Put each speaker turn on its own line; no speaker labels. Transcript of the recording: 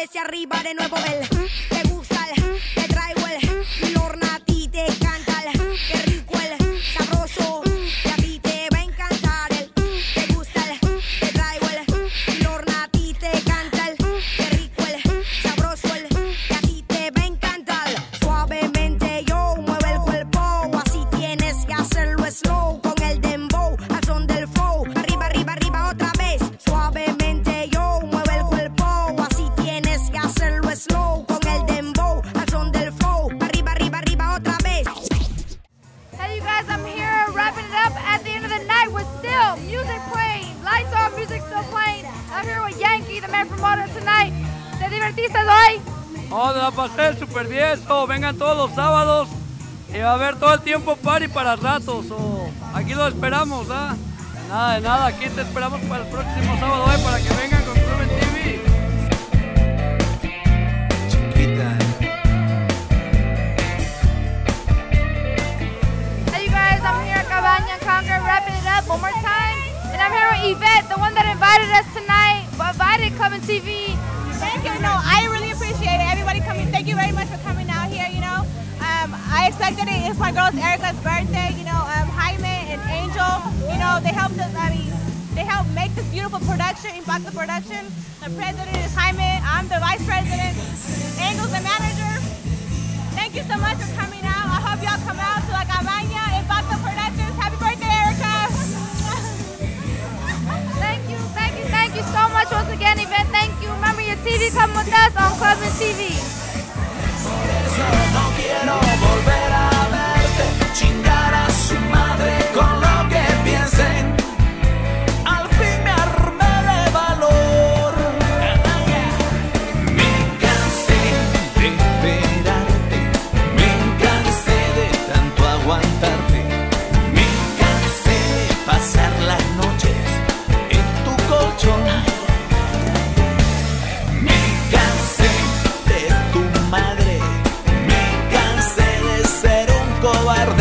hacia arriba de nuevo el. Te gusta el, te traigo el. Lorna a ti te encanta el. Qué rico el, sabroso. Y a ti te va a encantar el. Te gusta el, te traigo el. Lorna a ti te encanta el. Qué rico el, sabroso el. Y a ti te va a encantar. Suavemente yo mueve el cuerpo. Así tienes que hacerlo slow. Con el dembow, al son del flow. Arriba, arriba, arriba otra vez. Suavemente yo mueve el cuerpo. Así tienes que hacerlo slow. Con el dembow, al son del flow. Arriba, arriba, arriba otra vez.
Hey you guys, I'm here wrapping it up at the end of the night with still music playing. Lights off, music still playing. I'm here with Yankee, the man promoter tonight. ¿Te divertiste hoy?
Oh, la pasé súper bien. Vengan todos los sábados. Y va a haber todo el tiempo party para ratos. Aquí lo esperamos, ¿ah? Nada de nada, aquí te esperamos para el próximo sábado para que vengan con Club TV.
Chiquita.
Hey you guys, I'm here at Cabaña Conquer wrapping it up one more time. And I'm here with Yvette, the one that invited us tonight, invited Club TV.
Thank you. No, I really appreciate it. Everybody coming. Thank you very much for coming out here. I expected it. It's my girl Erica's birthday. Jaime and Angel. They helped us. They helped make this beautiful production, Impacto Production. The president is Jaime. I'm the vice president. Angel's the manager. Thank you so much for coming out. I hope y'all come out to La Cabaña, Impacto Productions. Happy birthday, Erica.
Thank you so much once again, Yvette. Thank you. Remember your TV coming with us on Club TV.
Por eso no quiero volver a verte, chingar a su madre con lo que piensen. Al fin me armé de valor. Me cansé de esperarte, me cansé de tanto aguantarte, me cansé de pasar las noches en tu colchón. Me cansé de tu madre, me cansé de ser un cobarde.